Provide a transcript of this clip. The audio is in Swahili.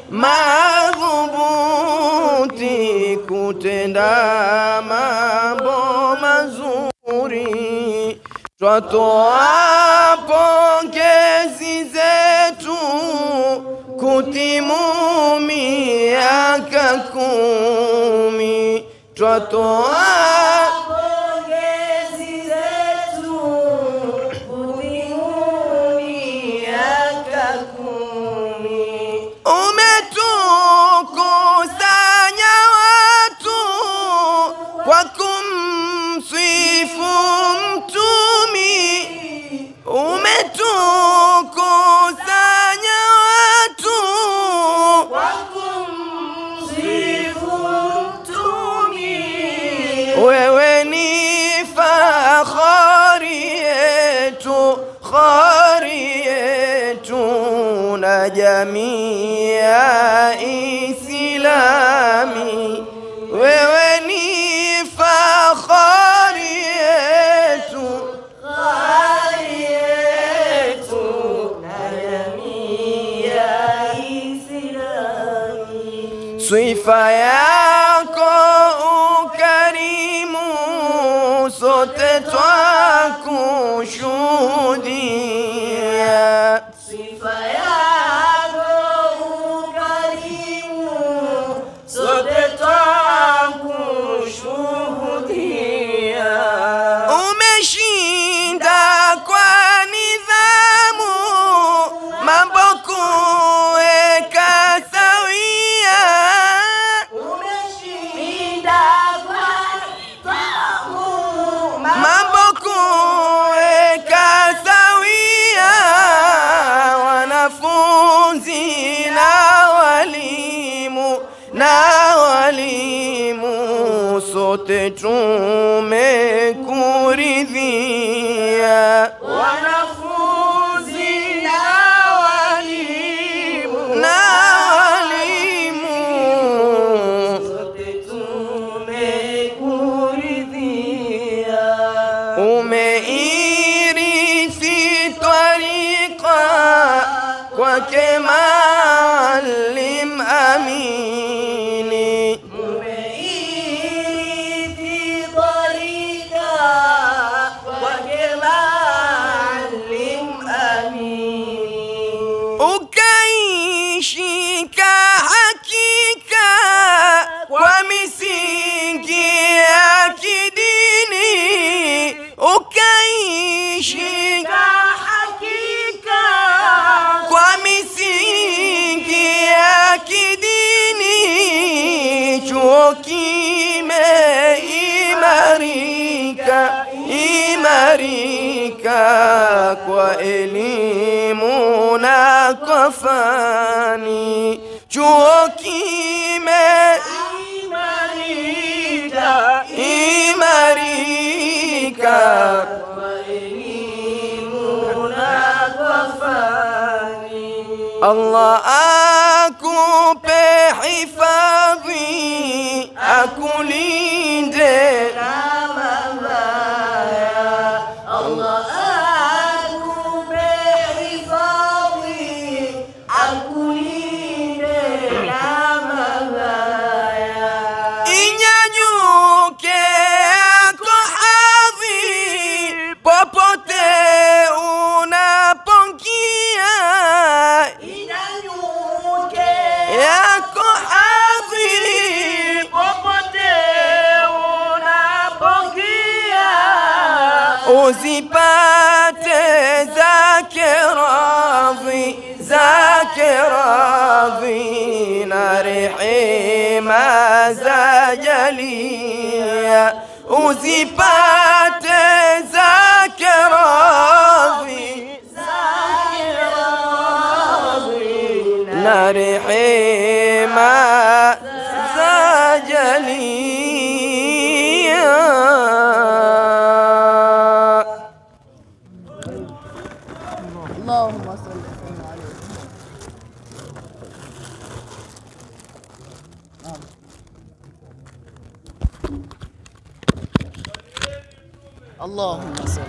madhubuti kutenda mambo mazuri. Twatoa pongezi zetu kutimu miaka 10. Twatoa pongezi zetu kutimu miaka 10. Umetukusanya watu kwa kumsifu Mtumi. Umetukusanya watu kwa kumsifu Mtumi. Wewe ni fahari yetu na jamii ya Islami. Wewe ni fahari yetu na jamii ya Islami. Sifa yako ukarimu sote twakushuhudia. Sifa yako ukarimu sote twakushuhudia. Umeshinda kwa nidhamu mambo kuweka sawia. Umeshinda kwa nidhamu mambo kuweka sawia. Wanafunzi na walimu sote tumekuridhia. Wanafunzi na walimu sote tumekuridhia. Umeirithi tariqa kwake Maalim Amini. Umeirithi tariqa kwake Maalim Amini. Ukaishika hakika kwa misingi ya kidini. Ukaishika hakika kwa misingi ya kidini. Chuo kimeimarika kwa elimu na kwa fani. Chuo kimeimarika kwa elimu na kwa fani. Allah akupe hifadhi, akulinde na mabaya. Allah akupe hifadhi, akulinde na mabaya. Inyanyuke yako hadhi popote unapongia. Inyanyuke yako hadhi popote unapongia. Uzipate zake radhi na rehema za jalia. Uzipate zake radhi na rehema za jalia. اللهم صل وسلم عليه. اللهم صل.